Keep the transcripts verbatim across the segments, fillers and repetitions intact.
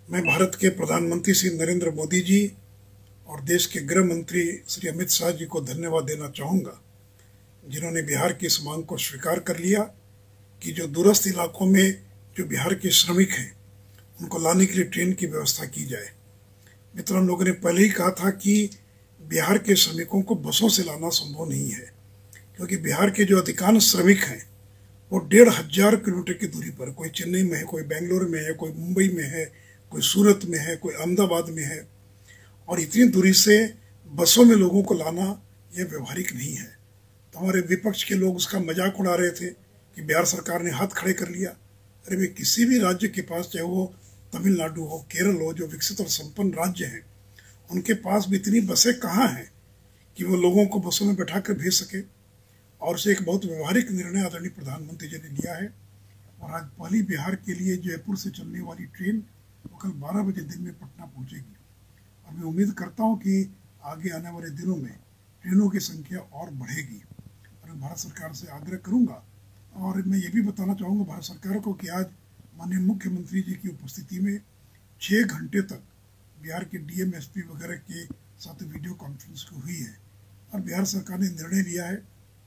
मैं भारत के प्रधानमंत्री श्री नरेंद्र मोदी जी और देश के गृह मंत्री श्री अमित शाह जी को धन्यवाद देना चाहूँगा, जिन्होंने बिहार की इस मांग को स्वीकार कर लिया कि जो दूरस्थ इलाकों में जो बिहार के श्रमिक हैं उनको लाने के लिए ट्रेन की व्यवस्था की जाए। मित्रों, हम लोगों ने पहले ही कहा था कि बिहार के श्रमिकों को बसों से लाना संभव नहीं है, क्योंकि बिहार के जो अधिकांश श्रमिक हैं वो डेढ़ हजार किलोमीटर की दूरी पर, कोई चेन्नई में है, कोई बेंगलोर में है, कोई मुंबई में है, कोई सूरत में है, कोई अहमदाबाद में है, और इतनी दूरी से बसों में लोगों को लाना यह व्यवहारिक नहीं है। तो हमारे विपक्ष के लोग उसका मजाक उड़ा रहे थे कि बिहार सरकार ने हाथ खड़े कर लिया। अरे भाई, किसी भी राज्य के पास, चाहे वो तमिलनाडु हो, केरल हो, जो विकसित और संपन्न राज्य हैं, उनके पास भी इतनी बसें कहाँ हैं कि वो लोगों को बसों में बैठा कर भेज सके। और उसे एक बहुत व्यवहारिक निर्णय आदरणीय प्रधानमंत्री जी ने लिया है। और आज पहली बिहार के लिए जयपुर से चलने वाली ट्रेन वो कल बारह बजे दिन में पटना पहुंचेगी। और मैं उम्मीद करता हूं कि आगे आने वाले दिनों में ट्रेनों की संख्या और बढ़ेगी। और मैं भारत सरकार से आग्रह करूंगा, और मैं ये भी बताना चाहूँगा भारत सरकार को कि आज माननीय मुख्यमंत्री जी की उपस्थिति में छः घंटे तक बिहार के डी एम एस पी वगैरह के साथ वीडियो कॉन्फ्रेंस हुई है। और बिहार सरकार ने निर्णय लिया है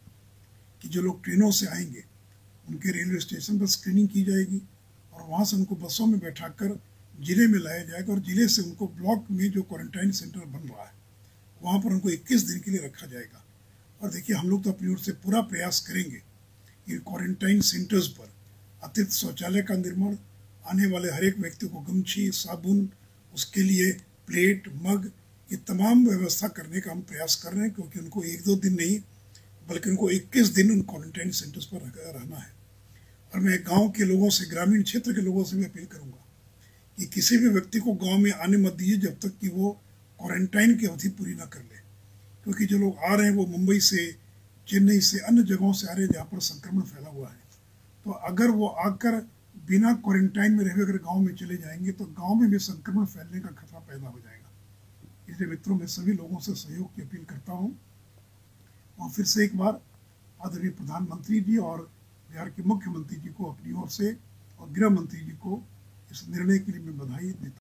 कि जो लोग ट्रेनों से आएंगे उनके रेलवे स्टेशन पर स्क्रीनिंग की जाएगी, और वहाँ से उनको बसों में बैठाकर जिले में लाया जाएगा, और जिले से उनको ब्लॉक में जो क्वारंटाइन सेंटर बन रहा है वहाँ पर उनको इक्कीस दिन के लिए रखा जाएगा। और देखिए, हम लोग तो अपनी ओर से पूरा प्रयास करेंगे कि क्वारंटाइन सेंटर्स पर अतिरिक्त शौचालय का निर्माण, आने वाले हर एक व्यक्ति को गमछी, साबुन, उसके लिए प्लेट, मग, ये तमाम व्यवस्था करने का हम प्रयास कर रहे हैं, क्योंकि उनको एक दो दिन नहीं बल्कि उनको इक्कीस दिन उन क्वारंटाइन सेंटर्स पर रहना है। और मैं गांव के लोगों से, ग्रामीण क्षेत्र के लोगों से भी अपील करूंगा कि किसी भी व्यक्ति को गांव में आने मत दीजिए जब तक कि वो क्वारंटाइन की अवधि पूरी ना कर ले। क्योंकि जो लोग आ रहे हैं वो मुंबई से, चेन्नई से, अन्य जगहों से आ रहे हैं जहाँ पर संक्रमण फैला हुआ है। तो अगर वो आकर बिना क्वारंटाइन में रहे अगर गाँव में चले जाएंगे तो गाँव में भी संक्रमण फैलने का खतरा पैदा हो जाएगा। इसलिए मित्रों, मैं सभी लोगों से सहयोग की अपील करता हूँ। और फिर से एक बार आदरणीय प्रधानमंत्री जी और बिहार के मुख्यमंत्री जी को अपनी ओर से और गृह मंत्री जी को इस निर्णय के लिए मैं बधाई देता हूँ।